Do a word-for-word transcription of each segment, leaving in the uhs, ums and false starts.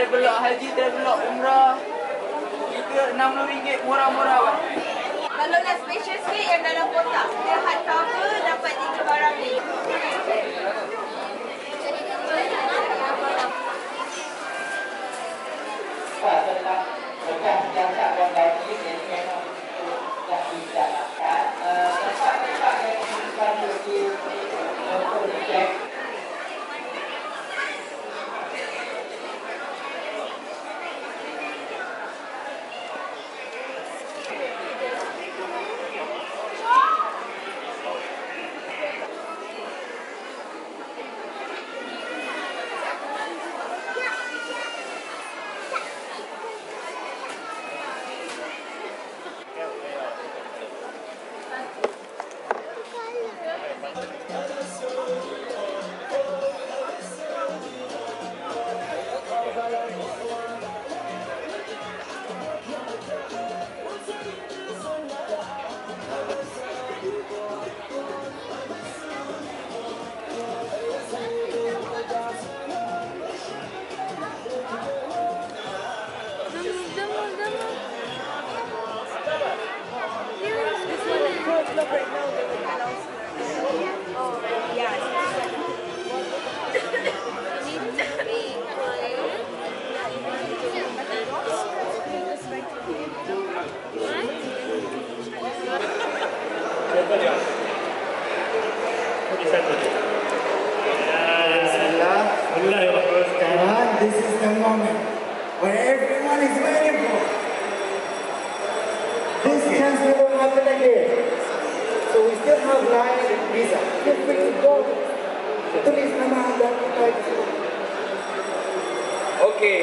travelog haji, travelog umrah. Kita enam puluh ringgit murah-murah, Pak. Kalau nak special sikit yang dalam kotak, dia hardcover dapat tiga barang ni. Tentang bekas jasa dan gaji yang memang dah dijalankan. Tempat-tempat yang diberikan di projek. This is the moment where everyone is waiting for. This chance never happen again. So we still have line and visa. Feel free to go. Tulis nama anda like. Okay.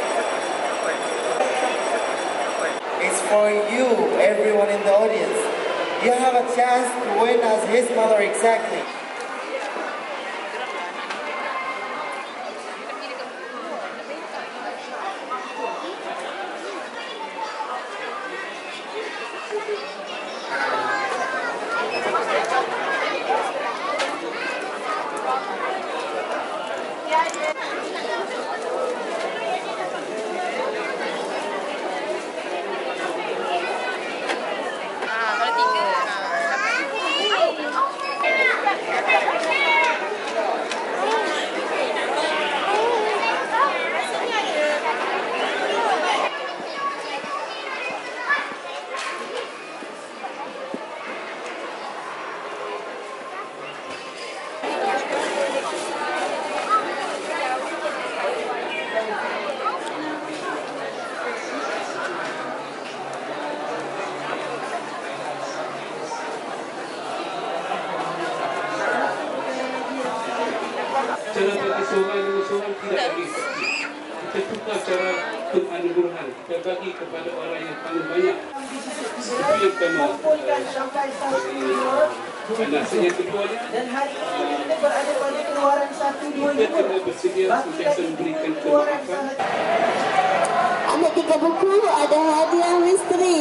It's for you, everyone in the audience. You have a chance to win as his mother exactly. Cara bagi seorang dengan seorang tidak habis. Kita tukar cara penganugerahan. Kita bagi kepada orang yang paling banyak. Itu yang pertama. Panasnya keduanya. Dan hari ini kita berada pada keluaran satu dua lima. Kita kena bersedia sentiasa memberikan kemaafan. Anak tiga buku ada hadiah misteri.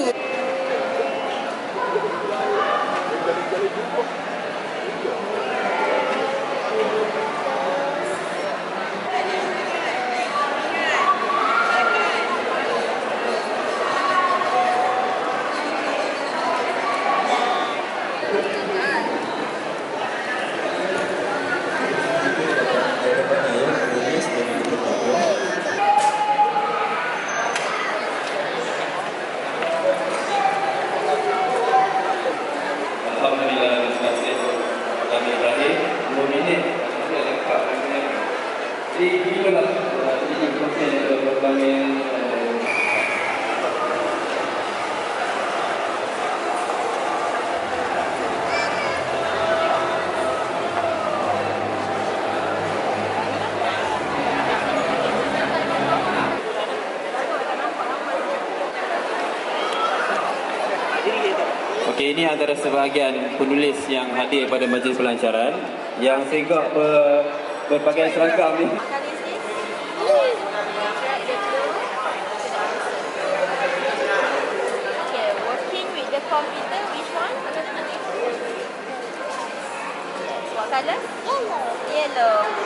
Okey, ini antara sebahagian penulis yang hadir pada majlis pelancaran yang segak ber, berpakaian seragam ni. Okay, working with the computer, which one? What color? Yellow. Yellow.